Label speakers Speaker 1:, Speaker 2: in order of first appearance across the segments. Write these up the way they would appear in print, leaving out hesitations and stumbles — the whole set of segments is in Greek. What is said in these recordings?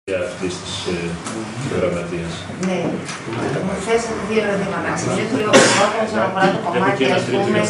Speaker 1: Αυτής της γραμματείας.
Speaker 2: Ναι, μου θέσατε δύο ερωτήματα. Ξεκινήσω λίγο περισσότερο όσον αφορά το κομμάτι, ας πούμε.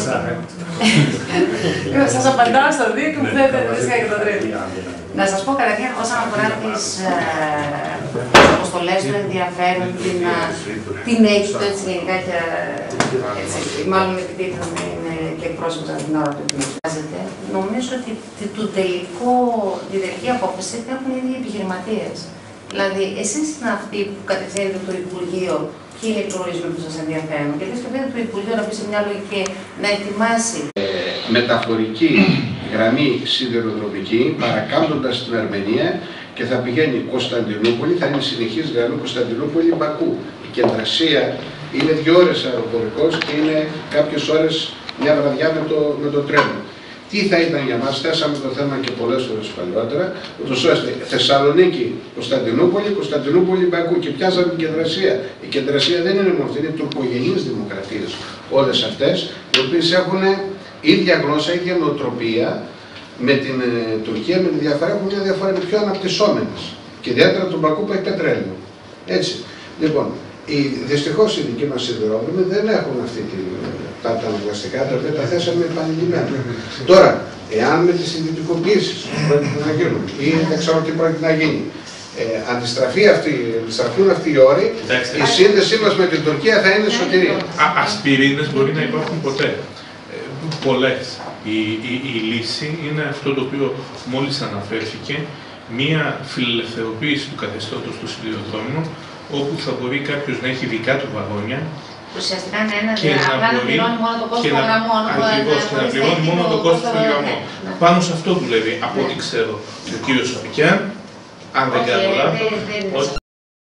Speaker 2: Σας απαντάω στα δύο και μου θέτετε φυσικά και το τρίτο. Να σας πω καταρχήν όσον αφορά τις αποστολές του ενδιαφέρον, την έτσι του έτσι γενικά και μάλλον επειδή είναι και εκπρόσωπος από την ώρα του εκμεταλλεύεται. Νομίζω ότι την τελική απόφαση θα έχουν οι ίδιοι επιχειρηματίες. Δηλαδή, εσείς είναι αυτοί που κατευθύνετε το Υπουργείο και είναι οι προορισμοί που σας ενδιαφέρουν. Και εσείς κατευθύνετε το Υπουργείο να πει σε μια λογική να ετοιμάσει
Speaker 3: μεταφορική γραμμή σιδηροδρομική παρακάμπτοντας την Αρμενία και θα πηγαίνει Κωνσταντινούπολη, θα είναι συνεχής γραμμή Κωνσταντινούπολη-Μπακού. Η Κεντρασία είναι 2 ώρες αεροπορικός και είναι κάποιες ώρες μια βραδιά με το τρένο. Τι θα ήταν για μας, θέσαμε το θέμα και πολλές φορές παλιότερα, ούτως ώστε Θεσσαλονίκη, Κωνσταντινούπολη, Κωνσταντινούπολη-Μπακού και πιάσαμε την Κεντρασία. Η Κεντρασία δεν είναι μόνο αυτή, είναι τουρκογενείς δημοκρατίες όλες αυτές, οι οποίες έχουν ίδια γλώσσα, ίδια νοοτροπία με την Τουρκία, με τη διαφορά έχουν μια διαφορά πιο αναπτυσσόμενες. Και ιδιαίτερα τον Μπακού που έχει πετρέλαιο. Έτσι. Λοιπόν, δυστυχώς οι δικοί μας σιδηρόδρομοι δεν έχουν αυτή τα αναγκαστικά, τα οποία τα θέσαμε επανειλημμένα. Τώρα, εάν με τις ιδιωτικοποιήσεις που πρόκειται να γίνουν ή δεν ξέρω τι πρόκειται να γίνει, αντιστραφούν αυτοί οι όροι, η σύνδεσή μας με την Τουρκία θα είναι σωτηρία.
Speaker 4: Ασπιρίνες μπορεί να υπάρχουν ποτέ. Πολλές. Η λύση είναι αυτό το οποίο μόλις αναφέρθηκε, μία φιλελευθεροποίηση του καθεστώτος του σιδηροδρόμου, όπου θα μπορεί κάποιος να έχει δικά του βαγόνια
Speaker 2: ουσιαστικά απλά να πληρώνει μόνο το κόστος των γραμμών.
Speaker 4: Ακριβώς, και να πληρώνει μόνο το κόστος των γραμμών. Πάνω σε αυτό δουλεύει, από ό,τι ξέρω, ο κύριος Σαββικιάν, αν δεν κάνω λάθος.